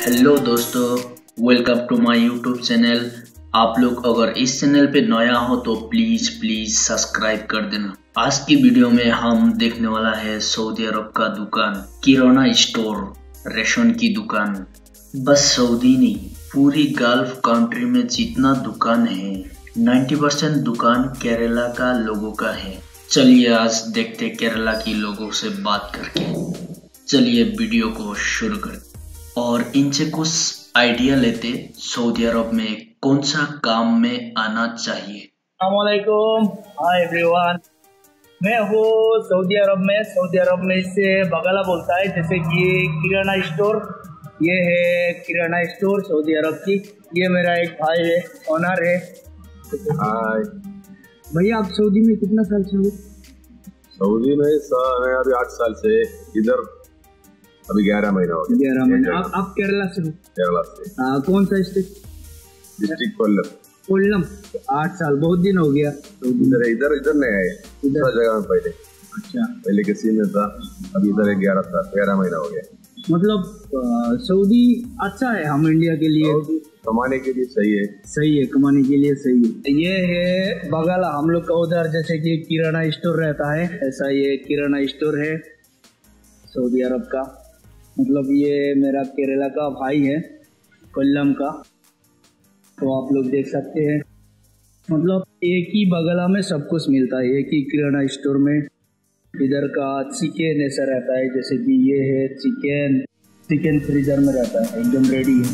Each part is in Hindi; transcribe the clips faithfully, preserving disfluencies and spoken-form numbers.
हेलो दोस्तों, welcome to my YouTube channel. आप लोग अगर इस चैनल पे नया हो तो प्लीज प्लीज सब्सक्राइब कर देना। आज की वीडियो में हम देखने वाला है सऊदी अरब का दुकान, किराना स्टोर, रेशन की दुकान। बस सऊदी नहीं, पूरी गल्फ कंट्री में जितना दुकान है नब्बे परसेंट दुकान केरला का लोगों का है। चलिए आज देखते केरला की लोगों से बात करके। चलिए वीडियो को शुरू करते और इनसे कुछ आइडिया लेते सऊदी अरब में कौन सा काम में आना चाहिए। अस्सलामुअलैकुम, हाय एवरीवन। मैं हूँ सऊदी अरब में। सऊदी अरब में इससे बगला बोलता है, जैसे कि किराना स्टोर। ये है किराना स्टोर सऊदी अरब की। ये मेरा एक भाई है, ओनर है। हाय भैया, आप सऊदी में कितना साल से हो? सऊदी में मैं अभी आठ साल से, इधर अभी ग्यारह महीना हो गया। ग्यारह महीना। आप आप केरला से हो? केरला से। आ, कौन सा स्टेट? डिस्ट्रिक्ट कोल्लम। कोल्लम। आठ साल, बहुत दिन हो गया। इधर इधर इधर नहीं आए, दूसरा जगह में पहले। अच्छा, पहले किसी में था, अभी इधर ग्यारह साल ग्यारह महीना हो गया। मतलब सऊदी अच्छा है हम इंडिया के लिए, कमाने के लिए सही है। सही है, कमाने के लिए सही है। ये है बगला हम लोग का, उधर जैसे कि किराना स्टोर रहता है, ऐसा ये किराना स्टोर है सऊदी अरब का। मतलब ये मेरा केरला का भाई है, कोल्लम का। तो आप लोग देख सकते हैं, मतलब एक ही बगला में सब कुछ मिलता है, एक ही किराना स्टोर में। इधर का चिकन ऐसा रहता है, जैसे कि ये है चिकन। चिकन फ्रीजर में रहता है, एकदम रेडी है।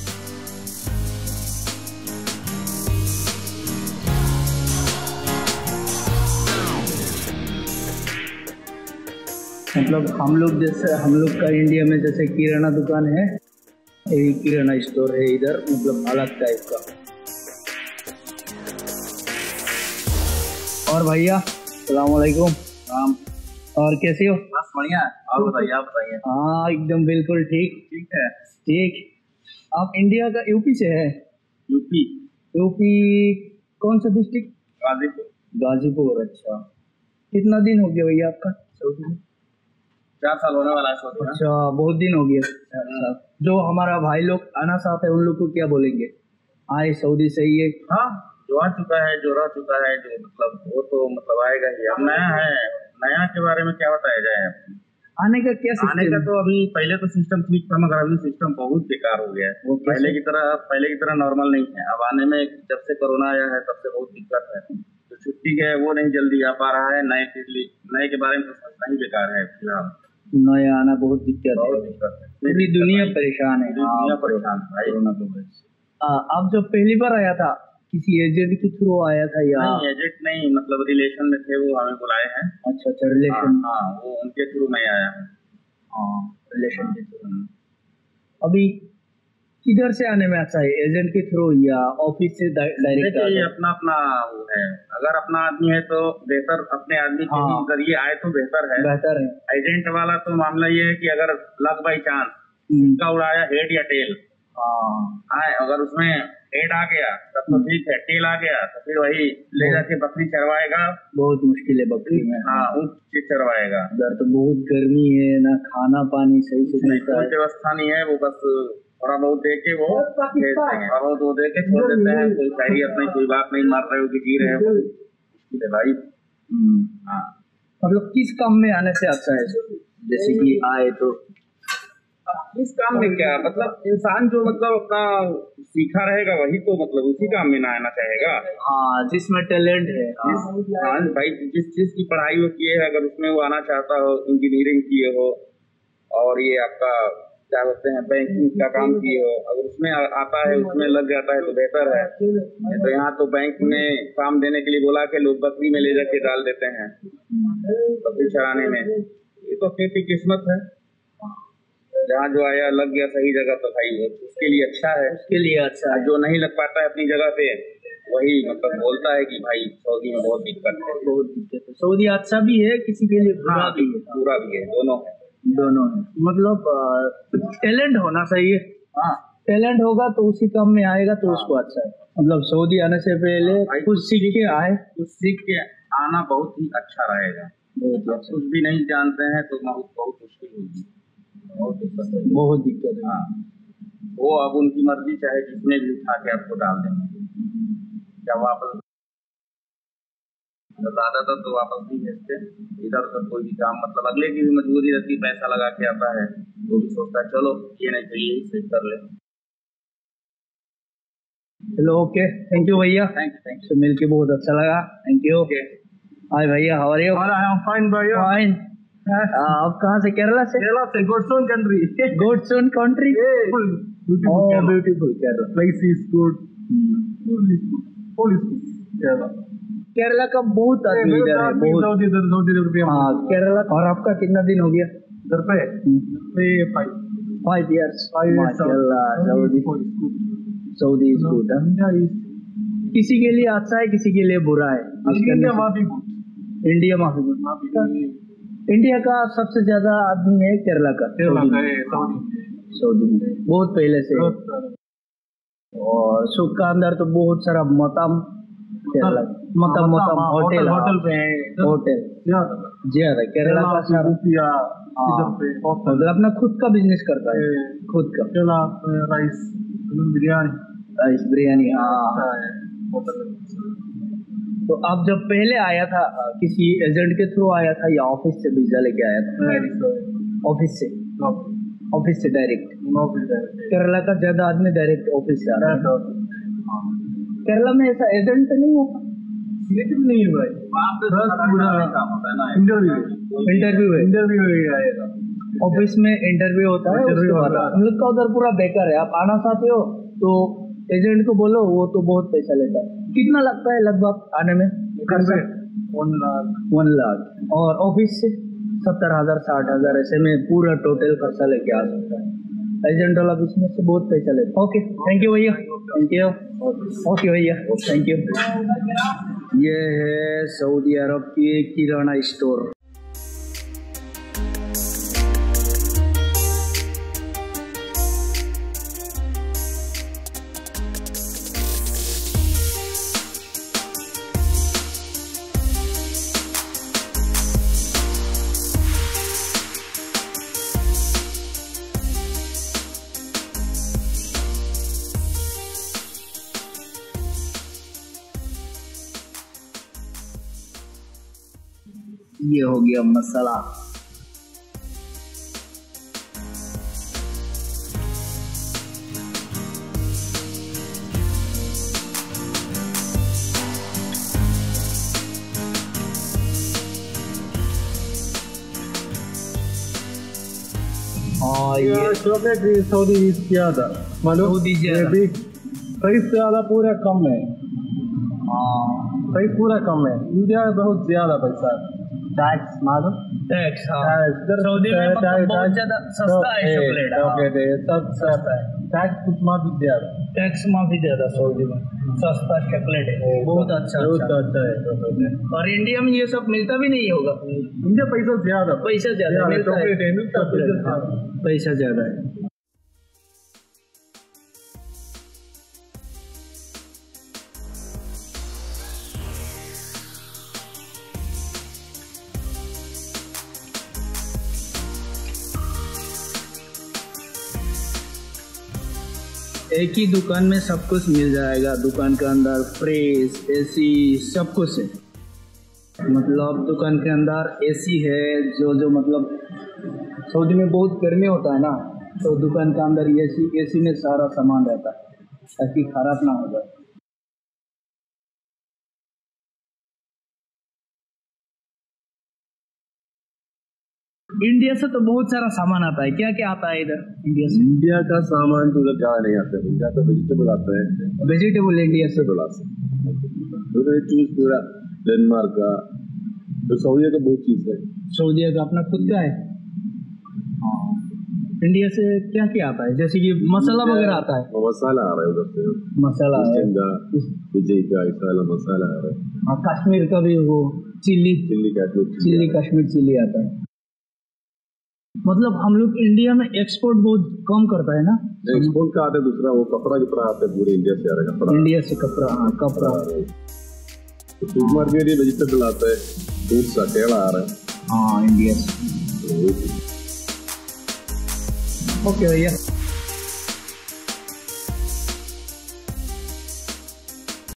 मतलब हम लोग जैसे हम लोग का इंडिया में जैसे किराना दुकान है, यही किराना स्टोर है इधर, मतलब अलग टाइप का। और भैया अस्सलाम वालेकुम। राम। और कैसे हो? बस बढ़िया। आप बताइए आप बताइए हाँ, एकदम बिल्कुल ठीक। ठीक है। ठीक। आप इंडिया का यूपी से है? यूपी। यूपी कौन सा डिस्ट्रिक्ट? गाजीपुर। गाजीपुर। अच्छा, कितना दिन हो गया भैया आपका सऊदी में? चार साल होने वाला है। अच्छा, बहुत दिन हो गया। जो हमारा भाई लोग आना चाहते हैं उन लोग को क्या बोलेंगे? आए सऊदी सही है। हाँ, जो आ चुका है, जो रह चुका है, जो मतलब वो तो मतलब आएगा ही। अब नया है, नया के बारे में क्या बताया जाए? आने का क्या आने का तो अभी पहले तो सिस्टम ठीक था, मगर अभी सिस्टम बहुत बेकार हो गया है। पहले की तरह पहले की तरह नॉर्मल नहीं है। अब आने में जब से कोरोना आया है तब से बहुत दिक्कत है। जो छुट्टी है वो नहीं जल्दी आ पा रहा है। नए के लिए नए के बारे में तो सोचना ही बेकार है फिलहाल। नया आना बहुत दिक्कत है। दिक्कत है, पूरी दुनिया परेशान है। दुनिया परेशान है भाई। आप जब पहली बार आया था, किसी एजेंट के थ्रू आया था या? नहीं, एजेंट नहीं, मतलब रिलेशन में थे, वो हमें बुलाए हैं। अच्छा अच्छा, रिलेशन। हाँ, वो उनके थ्रू मैं आया हूँ। हाँ, रिलेशन के थ्रू। अभी किधर से आने में अच्छा है, एजेंट के थ्रू या ऑफिस से डायरेक्ट? ये अपना अपना वो है। अगर अपना आदमी है तो बेहतर, अपने आदमी के हाँ, जरिए आए तो बेहतर है। बेहतर है। एजेंट वाला तो मामला ये है कि अगर लक बाई चांस का उड़ाया हेड या टेल, आए अगर उसमें हेड आ गया तब तो ठीक है, टेल आ गया तो फिर वही ले जाके बकरी चरवाएगा। बहुत मुश्किल है बकरी में। हाँ, ऊँट चरवाएगा। इधर तो बहुत गर्मी है, ना खाना पानी सही से मिलता है। कोई व्यवस्था नहीं है। वो बस थोड़ा बहुत दे के वो भेजते हैं, थोड़ा बहुत वो दे के छोड़ देते हैं। कोई खैरियत नहीं, कोई बात नहीं, मर रहे हो कि जी रहे हो, मुश्किल है भाई। हाँ, मतलब किस काम में आने से अच्छा है, जैसे कि आए तो? इस काम में क्या मतलब, इंसान जो मतलब अपना सीखा रहेगा वही तो मतलब उसी काम में ना आना चाहेगा। हाँ, जिसमें टैलेंट है। हाँ भाई, जिस चीज की पढ़ाई वो किए है, अगर उसमें वो आना चाहता हो, इंजीनियरिंग किए हो और ये आपका क्या बोलते हैं बैंकिंग का काम किए हो, अगर उसमें आता है, उसमें लग जाता है तो बेहतर है। तो यहाँ तो बैंक में काम देने के लिए बुला के लोग बकरी में ले जाके डाल देते हैं, बकरी चराने में। ये तो अपनी किस्मत है, जहाँ जो आया लग गया सही जगह तो भाई उसके लिए अच्छा है। उसके लिए अच्छा है। जो नहीं लग पाता है अपनी जगह पे, वही मतलब बोलता है कि भाई सऊदी में बहुत दिक्कत है। बहुत दिक्कत है। सऊदी अच्छा भी है, किसी के लिए बुरा हाँ, भी है। बुरा भी है, दोनों है। दोनों है। मतलब टैलेंट होना चाहिए। हाँ, टैलेंट होगा तो उसी काम में आएगा तो उसको अच्छा है। मतलब सऊदी आने से पहले कुछ सीख के आए, कुछ सीख के आना बहुत ही अच्छा रहेगा। कुछ भी नहीं जानते हैं तो बहुत बहुत मुश्किल होगी, बहुत दिक्कत है। बहुत दिक्कत है। हाँ, वो अब उनकी मर्जी, चाहे जिसमें भी उठा के आपको डाल देंगे। जब वापस ज्यादातर तो वापस नहीं भेजते। इधर उधर कोई भी काम, मतलब अगले की भी मजबूरी रहती है, पैसा लगा के आता है तो भी सोचता है चलो ये नहीं तो यही सही कर ले। चलो ओके, थैंक यू भैया, थैंक यू थैंक तो मिलके बहुत अच्छा लगा। Thank you. हाय भैया, how are you? You. Fine भैया। फाइन। आप कहाँ से? केरला से? केरला से, God's own country. God's own country. Oh beautiful Kerala. Place is good. Kerala का बहुत आदमी इधर है, बहुत इधर। हाँ केरला। और आपका कितना दिन हो गया इधर पे? Five years. माशाल्लाह, सऊदी सऊदी इज गुड। किसी के लिए अच्छा है, किसी के लिए बुरा है। इंडिया माफी इंडिया माफी इंडिया का सबसे ज्यादा आदमी है केरला का, सऊदी में बहुत पहले से। और सुख का अंदर तो बहुत सारा मतम केरला मतम मतम होटल होटल पे होटल ज्यादा केरला का सारा मतलब अपना खुद का बिजनेस करता है, खुद का राइस बिरयानी राइस बिरयानी। हाँ, तो आप जब पहले आया था किसी एजेंट के थ्रू आया था या ऑफिस से वीजा लेके आया था? ऑफिस से ऑफिस से डायरेक्ट। केरला का ज्यादा आदमी डायरेक्ट ऑफिस से आ रहा है। केरला में ऐसा एजेंट नहीं होता? नहीं है भाई, इंटरव्यू इंटरव्यू है, इंटरव्यू आएगा ऑफिस में इंटरव्यू होता है। उसके बाद हम लोग का उधर पूरा बेकार है। आप आना चाहते हो तो एजेंट को बोलो, वो तो बहुत पैसा लेता है। कितना लगता है लगभग आने में? वन लाख वन लाख और ऑफिस से सत्तर हजार साठ हजार ऐसे में पूरा टोटल खर्चा लेके आ सकता है। एजेंट वाला बिजनेस से बहुत पैसा लेता है। ओके थैंक यू भैया, थैंक यू। ओके भैया, थैंक यू। ये है सऊदी अरब की किराना स्टोर। ये हो गया मसाला। हाँ ये चॉकलेट सऊदी किया था, मालूम? सऊदी ज्यादा प्राइस ज्यादा पूरा कम है। हाँ प्राइस पूरा कम है, इंडिया में बहुत ज्यादा पैसा है। टैक्स मालूम? टैक्स सऊदी में बहुत ज्यादा सस्ता है चॉकलेट। चॉकलेट है सब सस्ता है, टैक्स कुछ माफी ज्यादा, टैक्स माफी ज्यादा सऊदी में। सस्ता चॉकलेट है, बहुत अच्छा बहुत अच्छा है। और इंडिया में ये सब मिलता भी नहीं होगा। इंडिया पैसा ज्यादा, पैसा ज्यादा मिलता है, चॉकलेट है मिलता पैसा ज्यादा है। एक ही दुकान में सब कुछ मिल जाएगा। दुकान के अंदर फ्रिज, एसी, सब कुछ है। मतलब दुकान के अंदर एसी है, जो जो मतलब सऊदी में बहुत गर्मी होता है ना, तो दुकान के अंदर एसी एसी में सारा सामान रहता है ताकि खराब ना हो जाए। इंडिया से तो बहुत सारा सामान आता है। क्या क्या आता है इधर इंडिया से? इंडिया का सामान तो उधर ज्यादा नहीं आता है, इंडिया तो वेजिटेबल आता है। वेजिटेबल इंडिया से बोला तो चीज पूरा डेनमार्क का, तो सऊदी का बहुत चीज है। सऊदी का अपना खुद का है। इंडिया से क्या क्या आता है? जैसे कि मसाला वगैरह आता है। मसाला आ रहा है उधर से, मसाला विजय का ऐसा मसाला आ रहा है। हाँ, कश्मीर का भी वो chilli chilli Kashmir chilli Kashmir chilli आता है। मतलब हम लोग इंडिया में एक्सपोर्ट बहुत कम करता है ना। एक्सपोर्ट का आता है दूसरा, वो कपड़ा कपड़ा आता है पूरे इंडिया से आ रहा है कपड़ा। इंडिया से कपड़ा, हाँ कपड़ा। फूड मार्केट में वेजिटेबल आता है, फ्रूट्स का केला आ रहा है। हाँ इंडिया से। ओके भैया।